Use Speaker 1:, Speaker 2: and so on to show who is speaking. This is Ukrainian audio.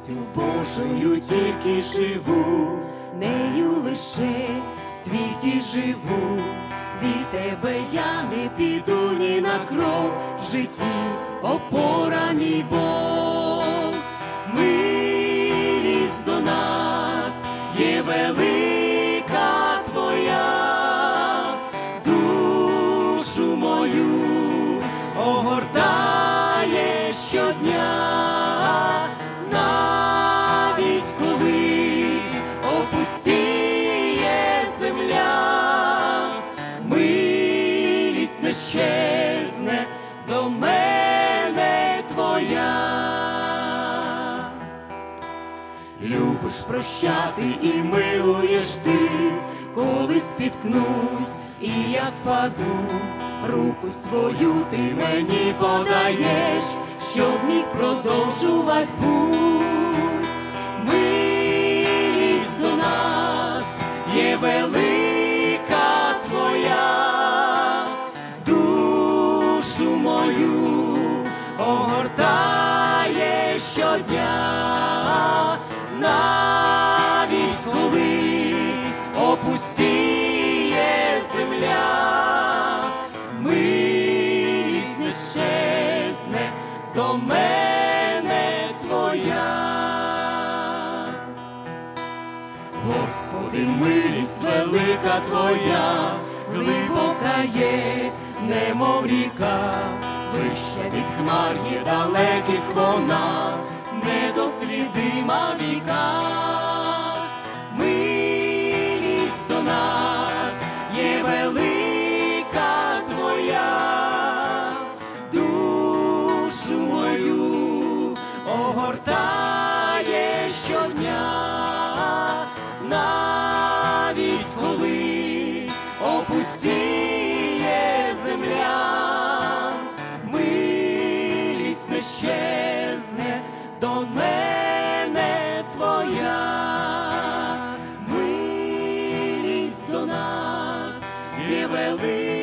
Speaker 1: Милістю Божою тільки живу, нею лише в світі живу. Від тебе я не піду ні на крок, в житті опора мій Бог. Милість до нас є велика твоя, душу мою огортає щодня, навіть коли опустіє земля, милість не щезне до мене твоя. Любиш прощати і милуєш ти, коли спіткнусь і як впаду, руку свою ти мені подаєш, щоб міг продовжувати путь. Милість до нас є велика твоя, душу мою огортає щодня, навіть коли опустіє земля, милість не щезне до мене твоя. Господи, милість велика твоя, глибока є, немов ріка, вища від хмар є далеких вона, недослідима віка. Милість до нас є велика твоя, душу мою огортає щодня, навіть коли опустіє земля, милість не щезне до мене твоя. Милість до нас є велика